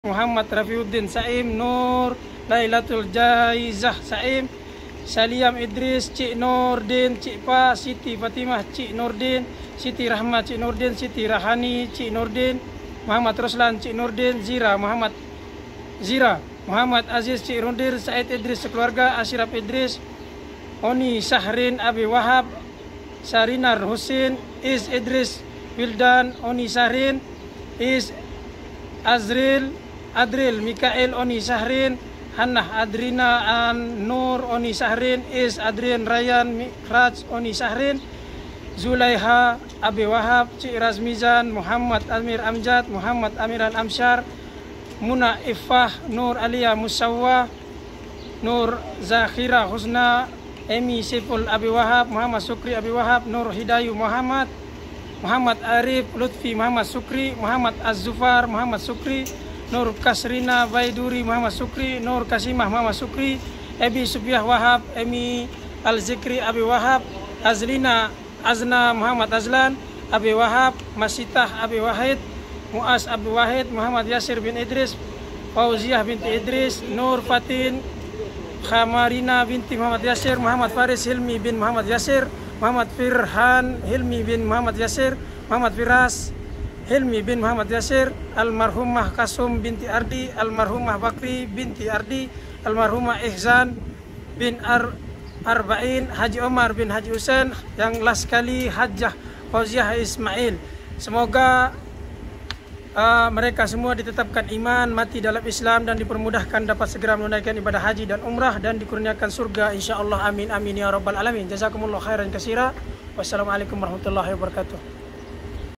Muhammad Rafiuddin Saim, Nur Lailatul Jaizah Saim, Saliam Idris, Cik Nurdin, Cik Pa, Siti Fatimah, Cik Nurdin, Siti Rahmat, Cik Nurdin, Siti Rahani, Cik Nurdin, Muhammad Ruslan, Cik Nurdin, Zira, Muhammad Aziz, Cik Nurdin, Said Idris sekeluarga, Asyraf Idris, Oni Syahrin, Abi Wahab, Sarinar Husin, Is Idris Wildan, Oni Syahrin, Is Adril Mikael, Oni Syahrin, Hannah Adrina An Nur, Oni Syahrin, Is Adrian Ryan Mikraj, Oni Syahrin, Zulaiha Abi Wahab, Cik Razmizan, Muhammad Amir Amjad, Muhammad Amiran Amsyar, Muna Ifah, Nur Alia Musawwa, Nur Zakhira Husna, Emi Siful Abi Wahab, Muhammad Sukri Abi Wahab, Nur Hidayu Muhammad, Muhammad Arif Lutfi Muhammad Sukri, Muhammad Az-Zufar Muhammad Sukri, Nur Kasrina Baiduri Muhammad Sukri, Nur Kasimah Muhammad Sukri, Ebi Subiah Wahab, Emi Al-Zikri Abi Wahab, Azna Muhammad Azlan Abi Wahab, Masitah Abi Wahid, Muaz Abi Wahid, Muhammad Yasir bin Idris, Fauziah binti Idris, Nur Fatin Khamarina binti Muhammad Yasir, Muhammad Faris Hilmi bin Muhammad Yasir, Muhammad Firhan Hilmi bin Muhammad Yasir, Muhammad Firas Hilmi bin Muhammad Yasir, Almarhumah Kasum binti Ardi, Almarhumah Bakri binti Ardi, Almarhumah Ihzan bin Arba'in, Haji Omar bin Haji Husain, yang last kali Hajjah Fauziah Ismail. Semoga mereka semua ditetapkan iman, mati dalam Islam, dan dipermudahkan dapat segera menunaikan ibadah haji dan umrah dan dikurniakan surga insyaallah. Amin amin ya rabbal alamin. Jazakumullah khairan katsira. Wassalamualaikum warahmatullahi wabarakatuh.